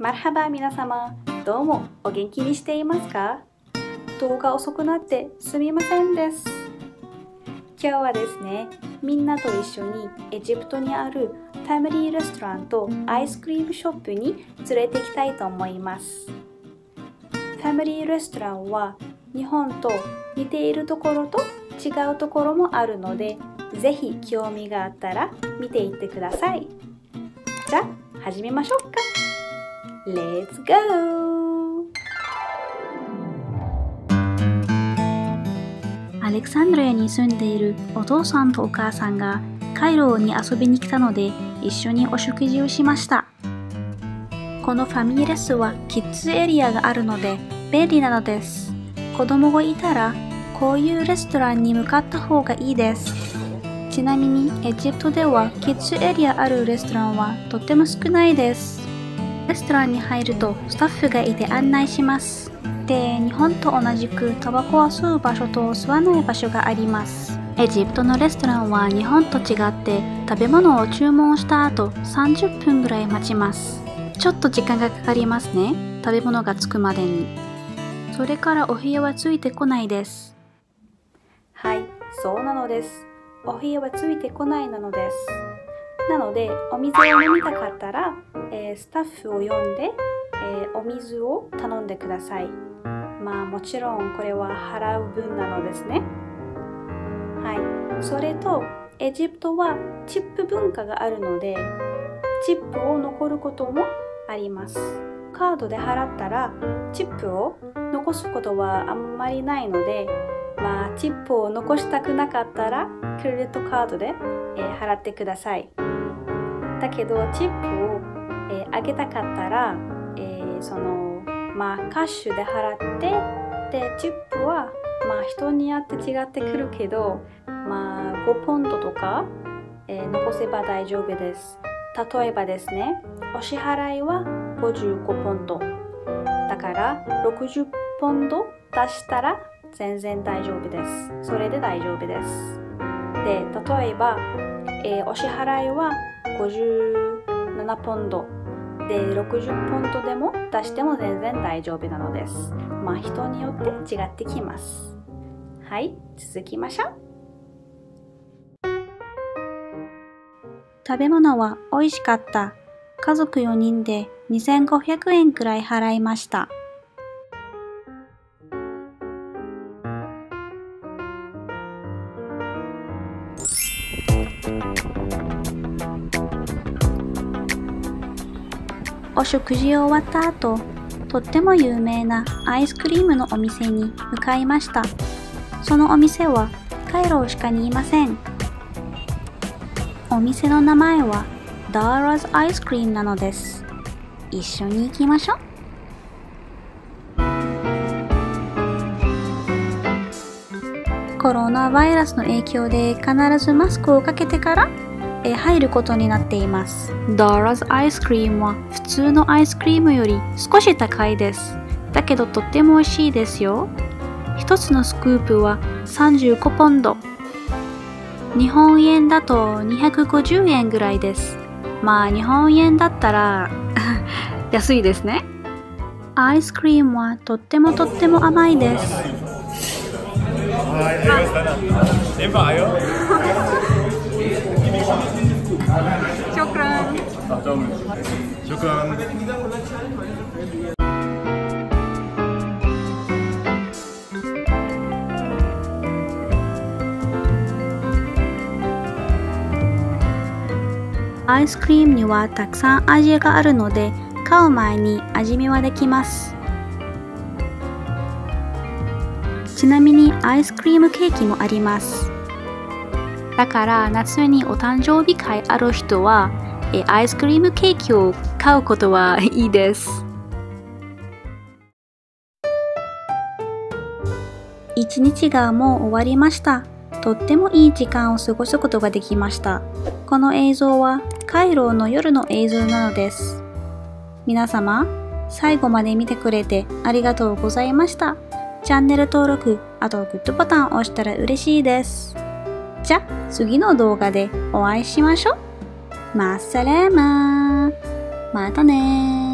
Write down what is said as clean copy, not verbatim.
マルハバ皆様、どうもお元気にしていますか？動画遅くなってすみませんです。今日はですね、みんなと一緒にエジプトにあるファミリーレストランとアイスクリームショップに連れて行きたいと思います。ファミリーレストランは日本と似ているところと違うところもあるので、ぜひ興味があったら見ていってください。じゃあ始めましょうか。Let's go! アレクサンドリアに住んでいるお父さんとお母さんがカイロに遊びに来たので一緒にお食事をしました。このファミレスはキッズエリアがあるので便利なのです。子供がいたらこういうレストランに向かった方がいいです。ちなみにエジプトではキッズエリアあるレストランはとっても少ないです。レストランに入るとスタッフがいて案内します。で、日本と同じくタバコを吸う場所と吸わない場所があります。エジプトのレストランは日本と違って食べ物を注文した後30分ぐらい待ちます。ちょっと時間がかかりますね。食べ物が着くまでに。それからお部屋はついてこないです。はい、そうなのです。お部屋はついてこないなのです。なので、お水を飲みたかったら、スタッフを呼んで、お水を頼んでください。まあもちろんこれは払う分なのですね。はい。それと、エジプトはチップ文化があるので、チップを残ることもあります。カードで払ったら、チップを残すことはあんまりないので、まあチップを残したくなかったら、クレジットカードで、払ってください。だけどチップを、あげたかったら、キャッシュで払ってでチップは、人によって違ってくるけど、5ポンドとか、残せば大丈夫です。例えばですね、お支払いは55ポンドだから60ポンド出したら全然大丈夫です。それで大丈夫です。で、例えば、お支払いは57ポンドで60ポンドでも出しても全然大丈夫なのです。人によって違ってきます。はい、続きましょう。食べ物は美味しかった。家族4人で2500円くらい払いました。お食事終わった後、とっても有名なアイスクリームのお店に向かいました。そのお店はカイロしかにいません。お店の名前はダーラズアイスクリームなのです。一緒に行きましょう。コロナウイルスの影響で必ずマスクをかけてから入ることになっています。ダーラズアイスクリームは普通のアイスクリームより少し高いです。だけどとっても美味しいですよ。一つのスクープは35ポンド。日本円だと250円ぐらいです。日本円だったら安いですね。アイスクリームはとっても甘いです。アイスクリームにはたくさん味があるので、買う前に味見はできます。ちなみにアイスクリームケーキもあります。だから夏にお誕生日会ある人はアイスクリームケーキを買うことはいいです。一日がもう終わりました。とってもいい時間を過ごすことができました。この映像はカイロの夜の映像なのです。皆様、最後まで見てくれてありがとうございました。チャンネル登録、あとグッドボタンを押したら嬉しいです。じゃ、次の動画でお会いしましょう。マッサレーマー。またねー。